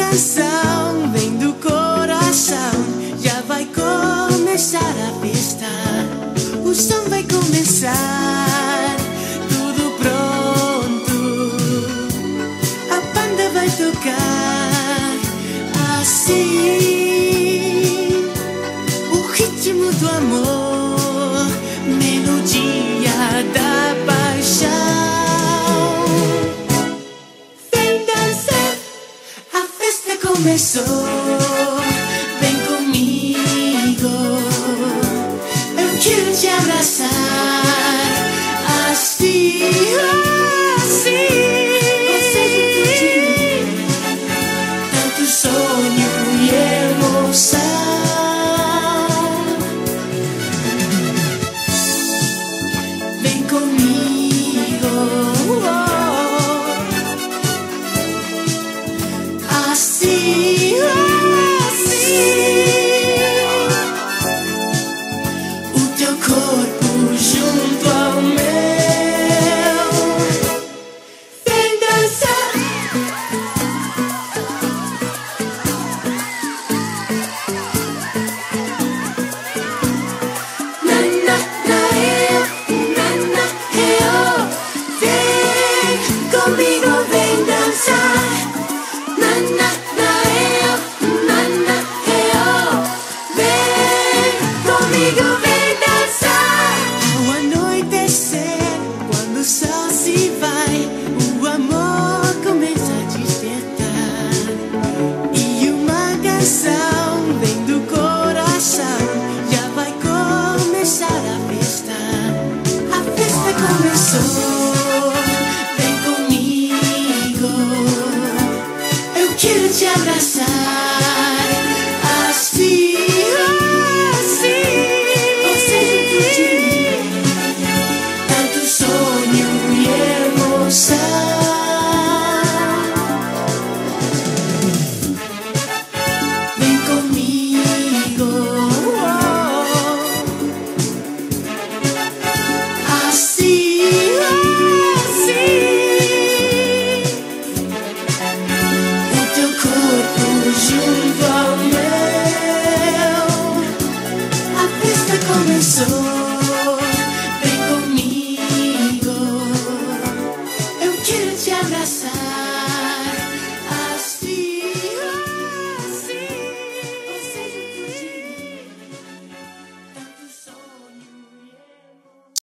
canção vem do coração. Já vai começar a festa. O som vai começar. Tudo pronto. A banda vai tocar assim. O ritmo do amor, melodia da paixão. Vem dançar, a festa começou. Vem comigo, eu quero te abraçar assim, assim. Você junto de mim, tanto sonho e emoção. Vem comigo, assim, assim. O teu corpo junto ao meu. Vem dançar. Na, na, na, eu, na, na, eu. Vem comigo, vem dançar. Na, na, na, eu, na, na, eu. Vem comigo, vem dançar. Ao anoitecer, quando o sol se vai, o amor começa a despertar. E uma canção vem do coração. Já vai começar a festa. A festa começou. Vem comigo, eu quero te abraçar